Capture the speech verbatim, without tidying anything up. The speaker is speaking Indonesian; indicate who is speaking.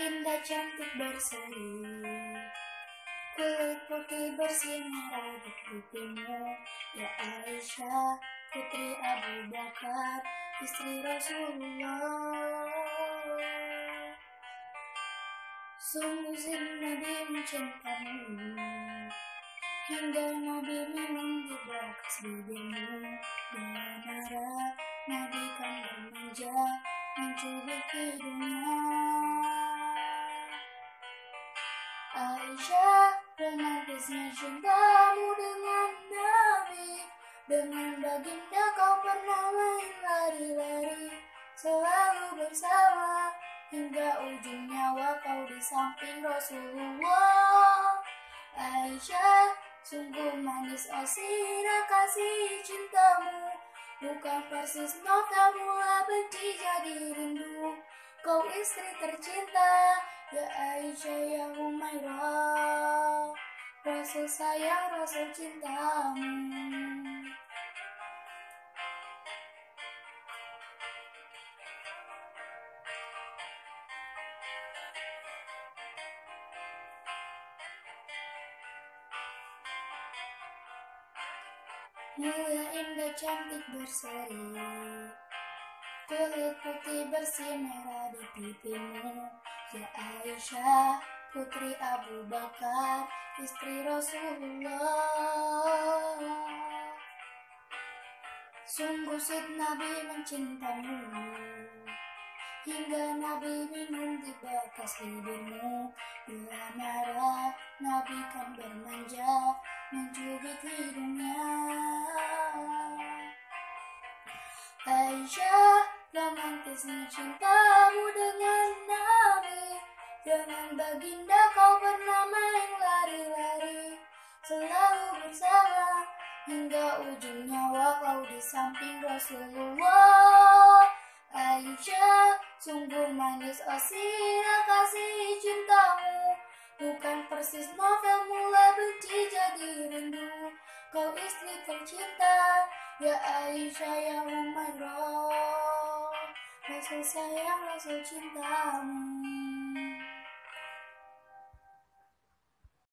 Speaker 1: indah cantik berseri, kulit putih bersinar di pipimu. Ya Aisyah, putri Abu Bakar, istri Rasulullah. Sungguh zin Nabi mencintamu, hingga Nabi minum di bekas bibirmu. Dan marah Nabi kan bermanja, mencubit hidungnya. Aisyah, romantisnya cintamu dengan Nabi. Dengan baginda kau pernah main lari-lari, selalu bersama, hingga ujung nyawa kau di samping Rasulullah. Aisyah, sungguh manis asina kasih cintamu, bukan persis novel mula benci jadi rindu. Kau istri tercinta, ya Aisyah ya Humairah, Rasul sayang, Rasul cintamu. Mulia indah cantik berseri, kulit putih bersinar di pipimu. Ya Aisyah, putri Abu Bakar, istri Rasulullah. Sungguh sweet Nabi mencintamu, hingga Nabi minum di bekas bibirmu. Bila marah Nabi kan bermanja, mencubit hidungnya. Aisyah, romantisnya cintamu dengan Nabi. Dengan baginda kau pernah main lari-lari, selalu bersama, hingga ujung nyawa kau di samping Rasulullah. Aisyah, sungguh manis asina kasih cintamu, bukan persis novel mula benci jadi rindu. Kau istri tercinta, ya Aisyah ya Humairah, Rasul sayang, Rasul cintamu.